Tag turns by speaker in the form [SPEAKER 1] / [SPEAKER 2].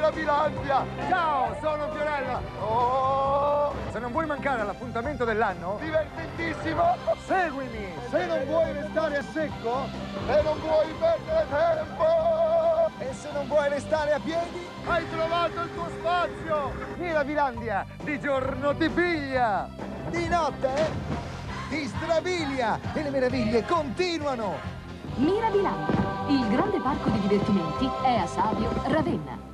[SPEAKER 1] Mirabilandia!
[SPEAKER 2] Ciao, sono Fiorella!
[SPEAKER 1] Oh,
[SPEAKER 2] Se non vuoi mancare all'appuntamento dell'anno,
[SPEAKER 1] divertentissimo!
[SPEAKER 2] seguimi!
[SPEAKER 1] Se non vuoi restare a secco, se non vuoi perdere tempo, e se non vuoi restare a piedi,
[SPEAKER 2] Hai trovato il tuo spazio! Mirabilandia, di giorno ti piglia!
[SPEAKER 1] di notte ti strabilia e le meraviglie continuano!
[SPEAKER 3] Mirabilandia, il grande parco di divertimenti è a Savio, Ravenna.